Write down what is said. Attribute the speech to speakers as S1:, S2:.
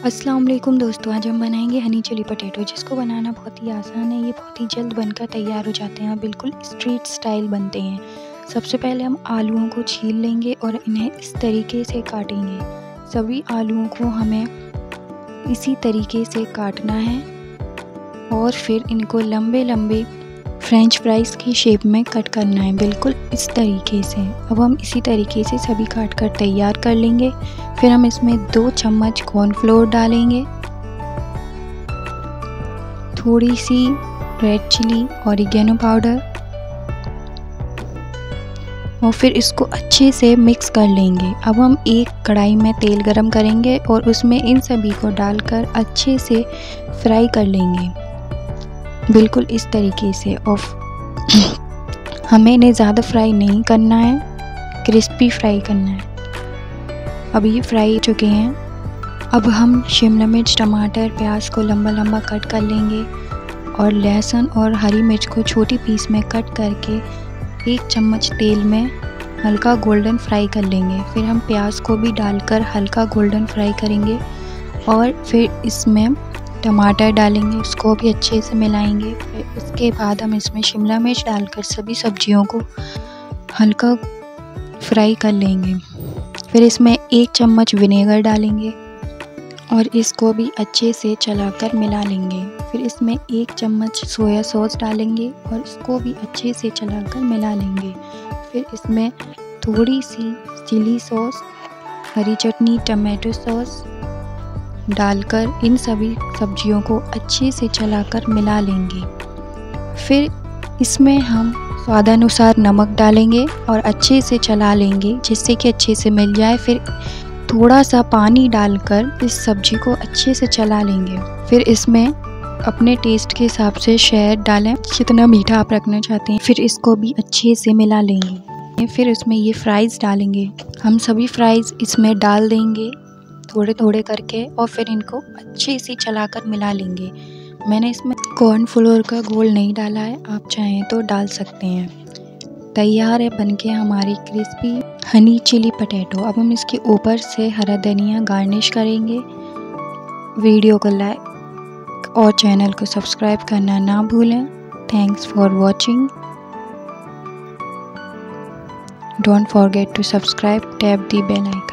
S1: अस्सलाम वालेकुम दोस्तों, आज हम बनाएंगे हनी चिली पटेटो, जिसको बनाना बहुत ही आसान है। ये बहुत ही जल्द बनकर तैयार हो जाते हैं और बिल्कुल स्ट्रीट स्टाइल बनते हैं। सबसे पहले हम आलूओं को छील लेंगे और इन्हें इस तरीके से काटेंगे। सभी आलूओं को हमें इसी तरीके से काटना है और फिर इनको लंबे लंबे फ्रेंच फ्राइज़ की शेप में कट करना है, बिल्कुल इस तरीके से। अब हम इसी तरीके से सभी काट कर तैयार कर लेंगे। फिर हम इसमें 2 चम्मच कॉर्नफ्लोर डालेंगे, थोड़ी सी रेड चिली ऑरिगेनो पाउडर और फिर इसको अच्छे से मिक्स कर लेंगे। अब हम एक कढ़ाई में तेल गरम करेंगे और उसमें इन सभी को डालकर अच्छे से फ्राई कर लेंगे, बिल्कुल इस तरीके से। और हमें इन्हें ज़्यादा फ्राई नहीं करना है, क्रिस्पी फ्राई करना है। अब ये फ्राई हो चुके हैं। अब हम शिमला मिर्च, टमाटर, प्याज को लंबा लंबा कट कर लेंगे और लहसुन और हरी मिर्च को छोटी पीस में कट करके 1 चम्मच तेल में हल्का गोल्डन फ्राई कर लेंगे। फिर हम प्याज को भी डालकर हल्का गोल्डन फ्राई करेंगे और फिर इसमें टमाटर डालेंगे, उसको भी अच्छे से मिलाएंगे। फिर उसके बाद हम इसमें शिमला मिर्च डालकर सभी सब्जियों को हल्का फ्राई कर लेंगे। फिर इसमें 1 चम्मच विनेगर डालेंगे और इसको भी अच्छे से चलाकर मिला लेंगे। फिर इसमें 1 चम्मच सोया सॉस डालेंगे और इसको भी अच्छे से चलाकर मिला लेंगे। फिर इसमें थोड़ी सी चिली सॉस, हरी चटनी, टमाटो सॉस डालकर इन सभी सब्जियों को अच्छे से चलाकर मिला लेंगे। फिर इसमें हम स्वादानुसार नमक डालेंगे और अच्छे से चला लेंगे, जिससे कि अच्छे से मिल जाए। फिर थोड़ा सा पानी डालकर इस सब्जी को अच्छे से चला लेंगे। फिर इसमें अपने टेस्ट के हिसाब से शहद डालें, जितना मीठा आप रखना चाहते हैं। फिर इसको भी अच्छे से मिला लेंगे। फिर इसमें ये फ्राइज़ डालेंगे, हम सभी फ्राइज़ इसमें डाल देंगे थोड़े थोड़े करके और फिर इनको अच्छे से चलाकर मिला लेंगे। मैंने इसमें कॉर्नफ्लोर का घोल नहीं डाला है, आप चाहें तो डाल सकते हैं। तैयार है बनके हमारी क्रिस्पी हनी चिली पटेटो। अब हम इसके ऊपर से हरा धनिया गार्निश करेंगे। वीडियो को लाइक और चैनल को सब्सक्राइब करना ना भूलें। Thanks for watching. Don't forget to subscribe, tap the bell icon.